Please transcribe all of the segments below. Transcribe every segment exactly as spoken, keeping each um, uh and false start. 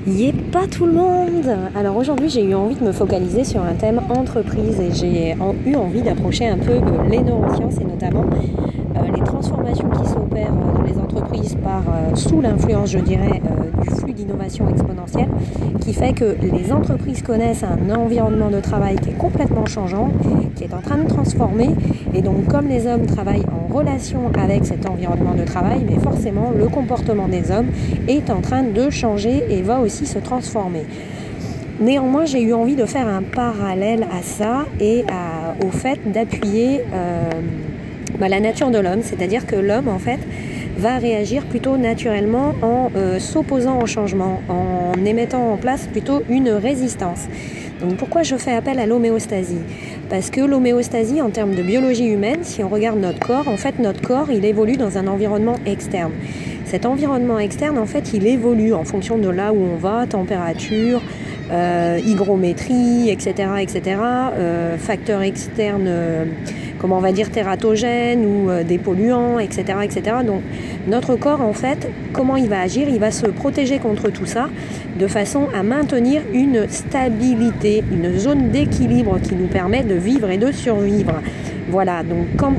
Yé pas tout le monde. Alors aujourd'hui j'ai eu envie de me focaliser sur un thème entreprise et j'ai eu envie d'approcher un peu euh, les neurosciences et notamment euh, les transformations qui s'opèrent dans les entreprises par euh, sous l'influence, je dirais, euh, du flux d'innovation exponentielle qui fait que les entreprises connaissent un environnement de travail qui est complètement changeant, qui est en train de transformer, et donc comme les hommes travaillent en relation avec cet environnement de travail, mais forcément le comportement des hommes est en train de changer et va aussi se transformer. Néanmoins, j'ai eu envie de faire un parallèle à ça et à, au fait d'appuyer euh, bah, la nature de l'homme, c'est-à-dire que l'homme en fait va réagir plutôt naturellement en euh, s'opposant au changement, en émettant en place plutôt une résistance. Donc pourquoi je fais appel à l'homéostasie ? Parce que l'homéostasie, en termes de biologie humaine, si on regarde notre corps, en fait notre corps il évolue dans un environnement externe. Cet environnement externe, en fait, il évolue en fonction de là où on va, température, euh, hygrométrie, et cetera, et cetera, euh, facteurs externes, euh, comment on va dire, tératogènes ou euh, des polluants, et cetera, et cetera. Donc, notre corps, en fait, comment il va agir ? Il va se protéger contre tout ça de façon à maintenir une stabilité, une zone d'équilibre qui nous permet de vivre et de survivre. Voilà, donc quand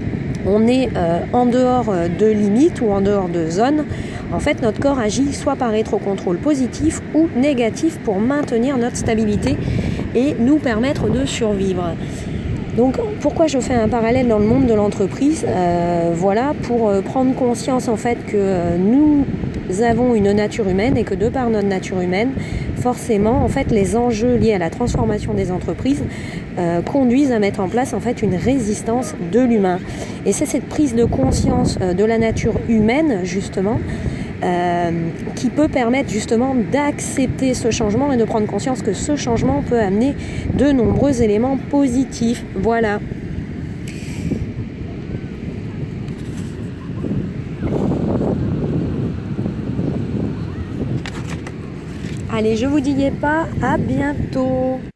on est euh, en dehors de limites ou en dehors de zones, en fait notre corps agit soit par rétrocontrôle positif ou négatif pour maintenir notre stabilité et nous permettre de survivre. Donc pourquoi je fais un parallèle dans le monde de l'entreprise ? euh, Voilà, pour euh, prendre conscience en fait que euh, nous avons une nature humaine et que de par notre nature humaine, forcément en fait les enjeux liés à la transformation des entreprises euh, conduisent à mettre en place en fait une résistance de l'humain. Et c'est cette prise de conscience euh, de la nature humaine justement Euh, qui peut permettre justement d'accepter ce changement et de prendre conscience que ce changement peut amener de nombreux éléments positifs. Voilà. Allez, je vous dis pas, à bientôt.